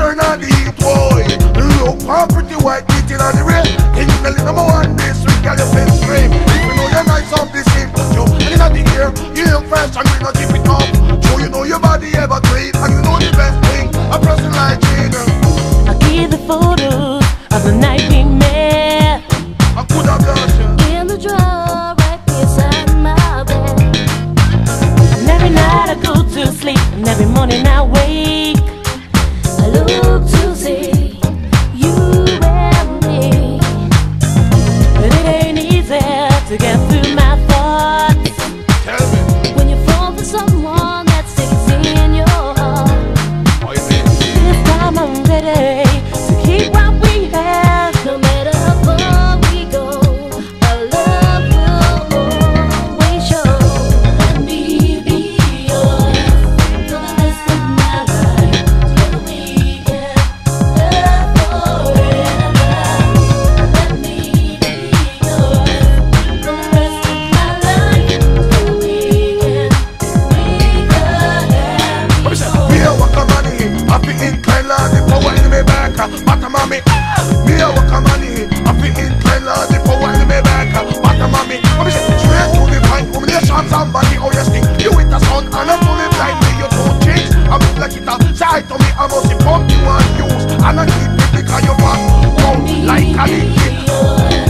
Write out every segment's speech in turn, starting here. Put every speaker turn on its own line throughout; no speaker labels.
turn on the heat, boy. Look, one pretty white beating on the rail. King Melly number one this week, girl, you feel scream. If you know you're nice off the scene, but you in the ear, you ain't fresh and we not keep it up. So you know your body ever clean, and you know the best thing, a person like Gina.
I'll give the photos of the night we met.
I could have lost you
in the drawer right beside my bed. And every night I go to sleep, and every morning I wake, I look to see you and me. But it ain't easy to get through my thoughts.
Tell me,
when you fall for someone that sticks in your heart.
how you mean?
This time I'm ready to keep what we have. No matter how far we go, our love will always show. Let me be yours for the rest of my life, till we can love forever. Let me be yours for the rest of my life, till we can make a happy
Me a walk a money, I feel inclined Lord, the power in me back, bottom of me. Me a walk a money, I feel inclined Lord, the power in me back, bottom of me. I'm straight to the point, combination somebody, oh yes, thing. You with the sun and I'm fully blind, me you two chicks. I'm like it a side to me, I must pump you and use, and I keep it because you fast, come like a liquid.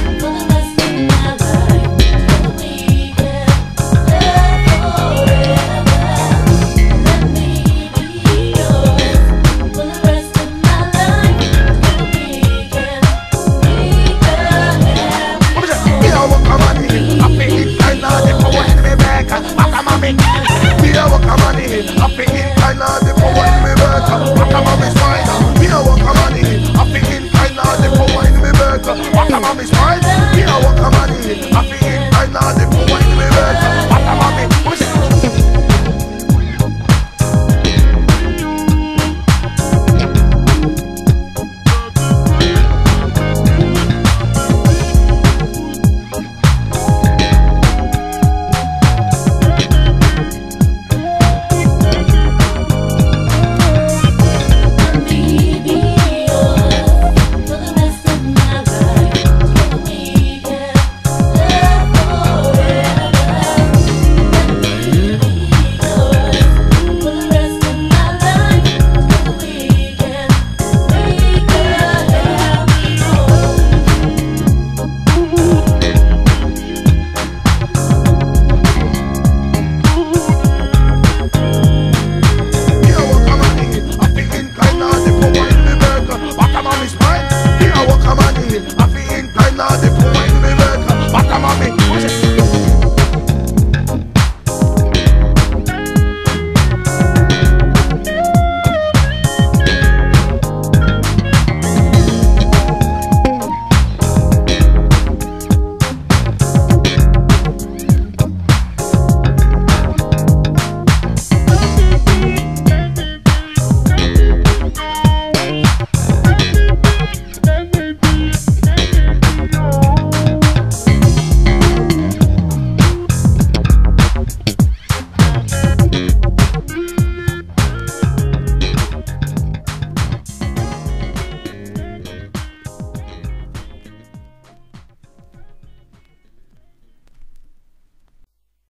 Me a walk a money, I feel inclined Lord, the power in me back, bottom of me spine. Me a walk a money, I feel inclined Lord, the power in me back, bottom of me spine. Me a walk a money, I feel inclined Lord, the power in